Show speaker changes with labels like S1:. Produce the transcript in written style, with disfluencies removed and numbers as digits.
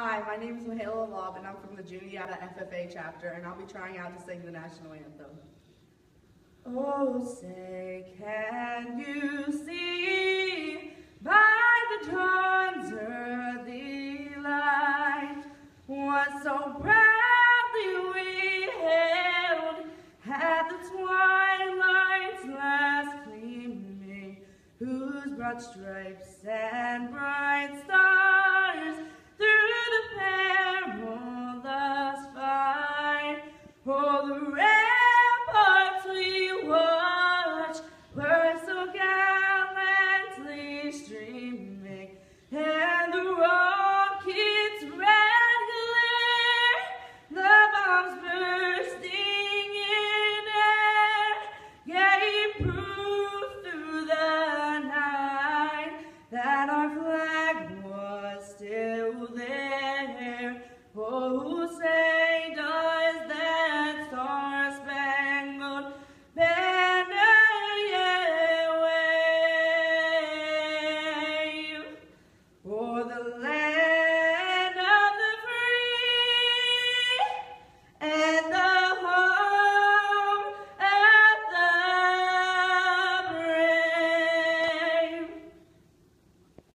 S1: Hi, my name is Mahala Laub, and I'm from the Juniata FFA chapter, and I'll be trying out to sing the National Anthem. Oh, say, can you see by the dawn's early light what so proudly we hailed at the twilight's last gleaming, whose broad stripes and bright stars through the perilous fight, oh, the ramparts we watched were so gallantly streaming, and the rockets' red glare, the bombs bursting in air, gave proof through the night that our flag was still there. Oh, say